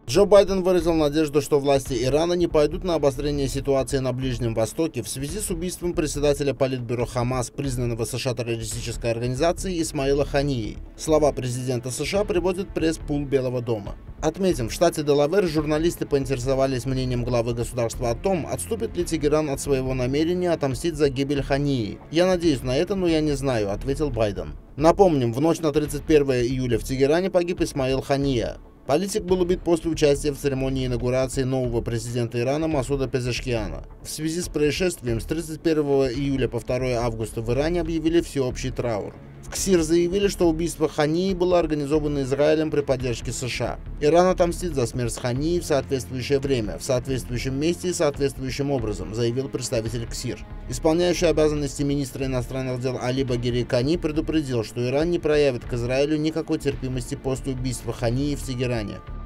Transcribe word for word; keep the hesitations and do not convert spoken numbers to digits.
Джо Байден выразил надежду, что власти Ирана не пойдут на обострение ситуации на Ближнем Востоке в связи с убийством председателя Политбюро Хамас, признанного США террористической организацией, Исмаила Хании. Слова президента США приводит пресс-пул Белого дома. Отметим, в штате Делавэр журналисты поинтересовались мнением главы государства о том, отступит ли Тегеран от своего намерения отомстить за гибель Хании. «Я надеюсь на это, но я не знаю», — ответил Байден. Напомним, в ночь на тридцать первое июля в Тегеране погиб Исмаил Хания. Политик был убит после участия в церемонии инаугурации нового президента Ирана Масуда Пезешкиана. В связи с происшествием с тридцать первого июля по второе августа в Иране объявили всеобщий траур. В КСИР заявили, что убийство Хании было организовано Израилем при поддержке США. Иран отомстит за смерть Хании в соответствующее время, в соответствующем месте и соответствующим образом, заявил представитель КСИР. Исполняющий обязанности министра иностранных дел Али Багери Кани предупредил, что Иран не проявит к Израилю никакой терпимости после убийства Хании в Тегеране.